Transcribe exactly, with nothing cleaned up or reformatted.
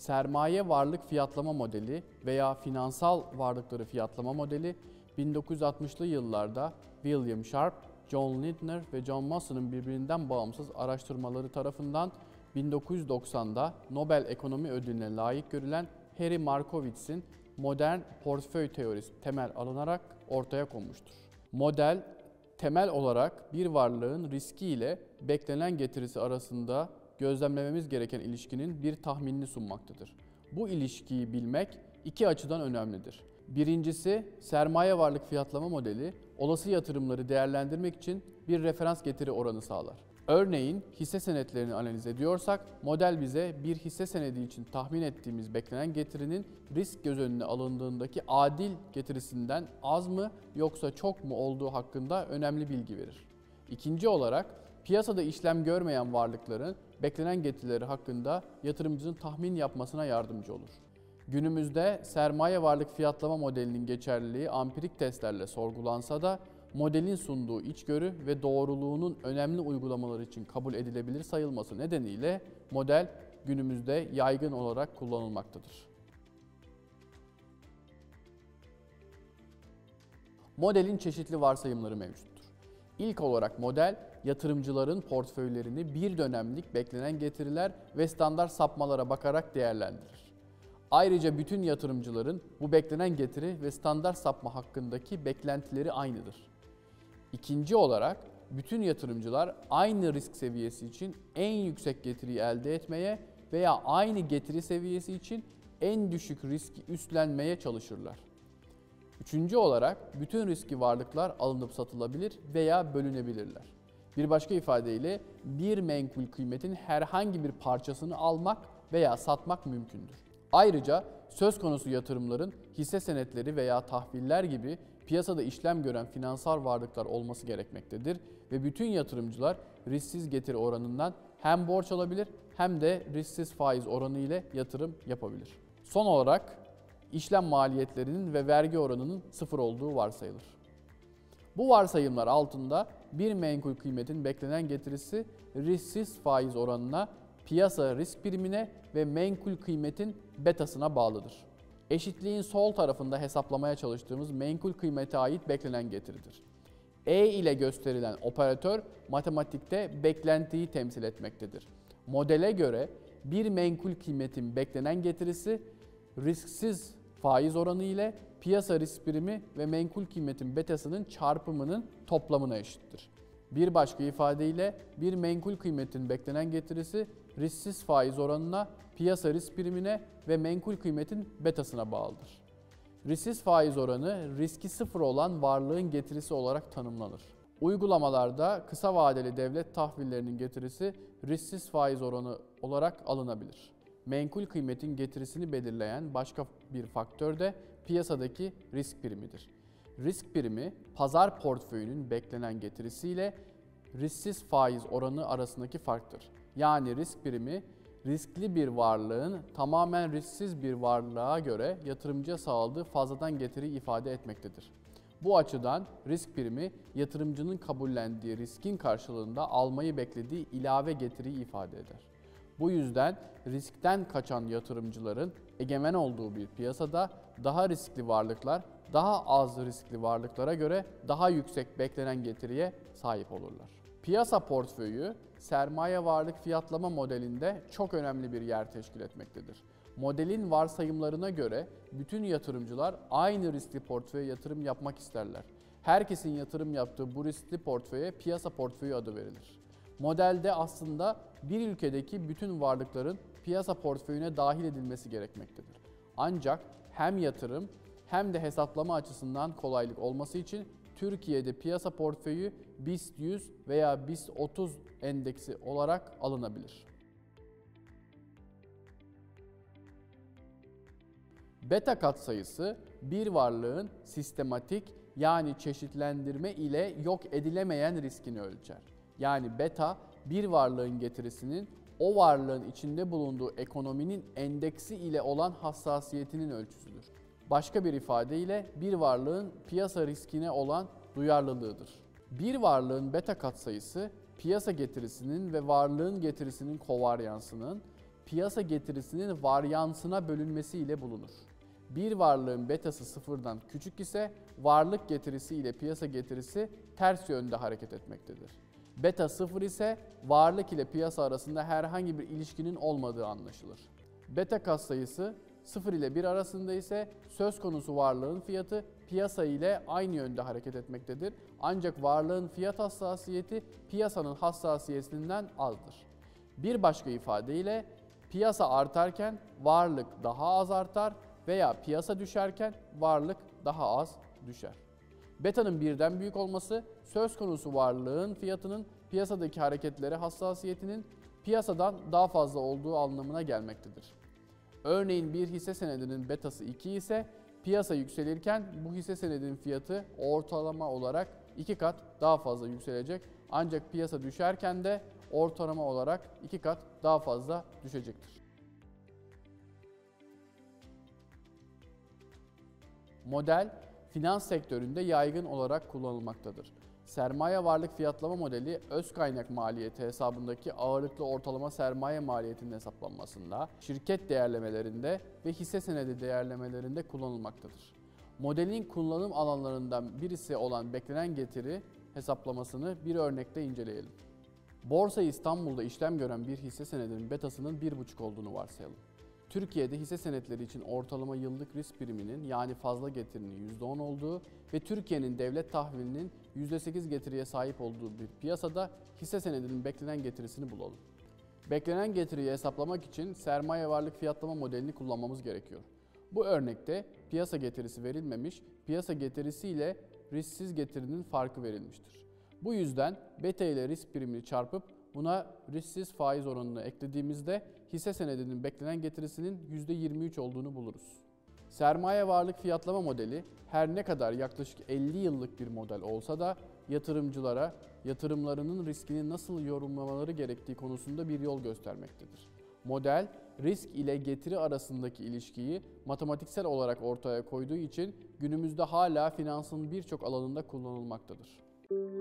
sermaye varlık fiyatlama modeli veya finansal varlıkları fiyatlama modeli bin dokuz yüz altmışlı yıllarda William Sharpe, John Lindner ve John Masson'un birbirinden bağımsız araştırmaları tarafından bin dokuz yüz doksan'da Nobel Ekonomi Ödülü'ne layık görülen Harry Markowitz'in modern portföy teorisi temel alınarak ortaya konmuştur. Model, temel olarak bir varlığın riski ile beklenen getirisi arasında gözlemlememiz gereken ilişkinin bir tahminini sunmaktadır. Bu ilişkiyi bilmek iki açıdan önemlidir. Birincisi, sermaye varlık fiyatlama modeli, olası yatırımları değerlendirmek için bir referans getiri oranı sağlar. Örneğin hisse senetlerini analiz ediyorsak, model bize bir hisse senedi için tahmin ettiğimiz beklenen getirinin risk göz önüne alındığındaki adil getirisinden az mı yoksa çok mu olduğu hakkında önemli bilgi verir. İkinci olarak, piyasada işlem görmeyen varlıkların beklenen getirileri hakkında yatırımcının tahmin yapmasına yardımcı olur. Günümüzde sermaye varlık fiyatlama modelinin geçerliliği ampirik testlerle sorgulansa da modelin sunduğu içgörü ve doğruluğunun önemli uygulamalar için kabul edilebilir sayılması nedeniyle model günümüzde yaygın olarak kullanılmaktadır. Modelin çeşitli varsayımları mevcuttur. İlk olarak model, yatırımcıların portföylerini bir dönemlik beklenen getiriler ve standart sapmalara bakarak değerlendirir. Ayrıca bütün yatırımcıların bu beklenen getiri ve standart sapma hakkındaki beklentileri aynıdır. İkinci olarak, bütün yatırımcılar aynı risk seviyesi için en yüksek getiriyi elde etmeye veya aynı getiri seviyesi için en düşük riski üstlenmeye çalışırlar. Üçüncü olarak, bütün riskli varlıklar alınıp satılabilir veya bölünebilirler. Bir başka ifadeyle, bir menkul kıymetin herhangi bir parçasını almak veya satmak mümkündür. Ayrıca söz konusu yatırımların hisse senetleri veya tahviller gibi piyasada işlem gören finansal varlıklar olması gerekmektedir ve bütün yatırımcılar risksiz getiri oranından hem borç alabilir hem de risksiz faiz oranı ile yatırım yapabilir. Son olarak işlem maliyetlerinin ve vergi oranının sıfır olduğu varsayılır. Bu varsayımlar altında bir menkul kıymetin beklenen getirisi risksiz faiz oranına, piyasa risk primine ve menkul kıymetin betasına bağlıdır. Eşitliğin sol tarafında hesaplamaya çalıştığımız menkul kıymete ait beklenen getiridir. E ile gösterilen operatör matematikte beklentiyi temsil etmektedir. Modele göre bir menkul kıymetin beklenen getirisi risksiz faiz oranı ile piyasa risk primi ve menkul kıymetin betasının çarpımının toplamına eşittir. Bir başka ifadeyle bir menkul kıymetin beklenen getirisi risksiz faiz oranına, piyasa risk primine ve menkul kıymetin betasına bağlıdır. Risksiz faiz oranı riski sıfır olan varlığın getirisi olarak tanımlanır. Uygulamalarda kısa vadeli devlet tahvillerinin getirisi risksiz faiz oranı olarak alınabilir. Menkul kıymetin getirisini belirleyen başka bir faktör de piyasadaki risk primidir. Risk primi, pazar portföyünün beklenen getirisiyle risksiz faiz oranı arasındaki farktır. Yani risk primi, riskli bir varlığın tamamen risksiz bir varlığa göre yatırımcıya sağladığı fazladan getiri ifade etmektedir. Bu açıdan risk primi, yatırımcının kabullendiği riskin karşılığında almayı beklediği ilave getiriyi ifade eder. Bu yüzden riskten kaçan yatırımcıların egemen olduğu bir piyasada daha riskli varlıklar, daha az riskli varlıklara göre daha yüksek beklenen getiriye sahip olurlar. Piyasa portföyü, sermaye varlık fiyatlama modelinde çok önemli bir yer teşkil etmektedir. Modelin varsayımlarına göre bütün yatırımcılar aynı riskli portföye yatırım yapmak isterler. Herkesin yatırım yaptığı bu riskli portföye piyasa portföyü adı verilir. Modelde aslında bir ülkedeki bütün varlıkların piyasa portföyüne dahil edilmesi gerekmektedir. Ancak hem yatırım hem de hesaplama açısından kolaylık olması için Türkiye'de piyasa portföyü BIST yüz veya BIST otuz endeksi olarak alınabilir. Beta katsayısı bir varlığın sistematik yani çeşitlendirme ile yok edilemeyen riskini ölçer. Yani beta bir varlığın getirisinin o varlığın içinde bulunduğu ekonominin endeksi ile olan hassasiyetinin ölçüsüdür. Başka bir ifadeyle bir varlığın piyasa riskine olan duyarlılığıdır. Bir varlığın beta katsayısı piyasa getirisinin ve varlığın getirisinin kovaryansının, piyasa getirisinin varyansına bölünmesi ile bulunur. Bir varlığın betası sıfırdan küçük ise varlık getirisi ile piyasa getirisi ters yönde hareket etmektedir. Beta sıfır ise varlık ile piyasa arasında herhangi bir ilişkinin olmadığı anlaşılır. Beta katsayısı sıfır ile bir arasında ise söz konusu varlığın fiyatı piyasa ile aynı yönde hareket etmektedir. Ancak varlığın fiyat hassasiyeti piyasanın hassasiyetinden azdır. Bir başka ifadeyle piyasa artarken varlık daha az artar veya piyasa düşerken varlık daha az düşer. Beta'nın birden büyük olması söz konusu varlığın fiyatının piyasadaki hareketlere hassasiyetinin piyasadan daha fazla olduğu anlamına gelmektedir. Örneğin bir hisse senedinin betası iki ise piyasa yükselirken bu hisse senedinin fiyatı ortalama olarak iki kat daha fazla yükselecek. Ancak piyasa düşerken de ortalama olarak iki kat daha fazla düşecektir. Model, finans sektöründe yaygın olarak kullanılmaktadır. Sermaye varlık fiyatlama modeli, öz kaynak maliyeti hesabındaki ağırlıklı ortalama sermaye maliyetinin hesaplanmasında, şirket değerlemelerinde ve hisse senedi değerlemelerinde kullanılmaktadır. Modelin kullanım alanlarından birisi olan beklenen getiri hesaplamasını bir örnekte inceleyelim. Borsa İstanbul'da işlem gören bir hisse senedinin betasının bir buçuk olduğunu varsayalım. Türkiye'de hisse senetleri için ortalama yıllık risk priminin yani fazla getirinin yüzde on olduğu ve Türkiye'nin devlet tahvilinin yüzde sekiz getiriye sahip olduğu bir piyasada hisse senedinin beklenen getirisini bulalım. Beklenen getiriyi hesaplamak için sermaye varlık fiyatlama modelini kullanmamız gerekiyor. Bu örnekte piyasa getirisi verilmemiş, piyasa getirisi ile risksiz getirinin farkı verilmiştir. Bu yüzden beta ile risk primini çarpıp buna risksiz faiz oranını eklediğimizde hisse senedinin beklenen getirisinin yüzde yirmi üç olduğunu buluruz. Sermaye varlık fiyatlama modeli her ne kadar yaklaşık elli yıllık bir model olsa da yatırımcılara yatırımlarının riskini nasıl yorumlamaları gerektiği konusunda bir yol göstermektedir. Model, risk ile getiri arasındaki ilişkiyi matematiksel olarak ortaya koyduğu için günümüzde hala finansın birçok alanında kullanılmaktadır.